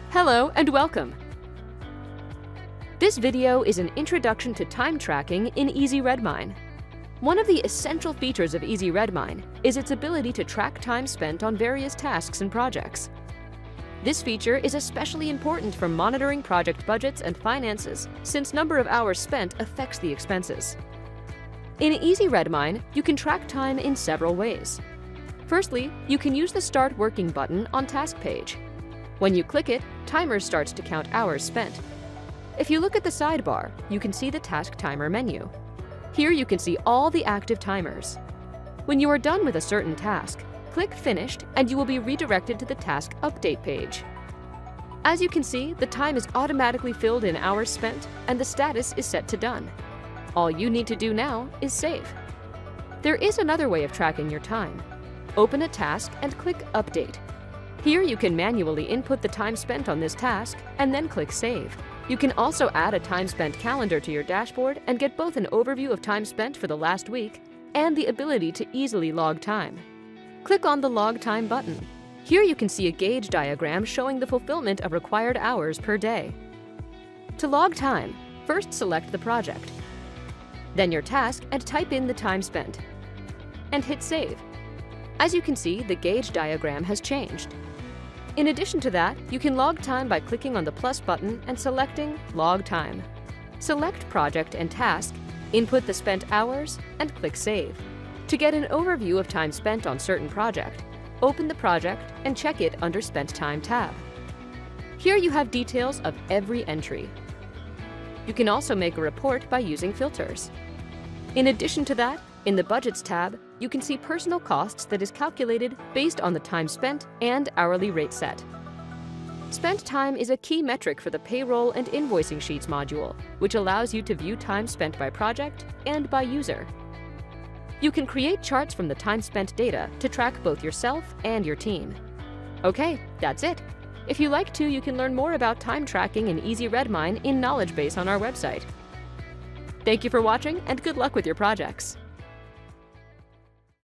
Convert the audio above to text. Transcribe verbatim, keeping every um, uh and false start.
Hello and welcome! This video is an introduction to time tracking in Easy Redmine. One of the essential features of Easy Redmine is its ability to track time spent on various tasks and projects. This feature is especially important for monitoring project budgets and finances, since number of hours spent affects the expenses. In Easy Redmine, you can track time in several ways. Firstly, you can use the Start Working button on Task page. When you click it, Timer starts to count hours spent. If you look at the sidebar, you can see the Task Timer menu. Here you can see all the active timers. When you are done with a certain task, click Finished and you will be redirected to the Task Update page. As you can see, the time is automatically filled in hours spent and the status is set to Done. All you need to do now is save. There is another way of tracking your time. Open a task and click Update. Here you can manually input the time spent on this task and then click Save. You can also add a time spent calendar to your dashboard and get both an overview of time spent for the last week and the ability to easily log time. Click on the Log Time button. Here you can see a gauge diagram showing the fulfillment of required hours per day. To log time, first select the project, then your task and type in the time spent, and hit Save. As you can see, the gauge diagram has changed. In addition to that, you can log time by clicking on the plus button and selecting Log Time. Select Project and Task, input the spent hours, and click Save. To get an overview of time spent on certain project, open the project and check it under Spent Time tab. Here you have details of every entry. You can also make a report by using filters. In addition to that, in the Budgets tab, you can see personal costs that is calculated based on the time spent and hourly rate set. Spent time is a key metric for the Payroll and Invoicing Sheets module, which allows you to view time spent by project and by user. You can create charts from the time spent data to track both yourself and your team. Okay, that's it. If you like to, you can learn more about time tracking in Easy Redmine in Knowledge Base on our website. Thank you for watching and good luck with your projects.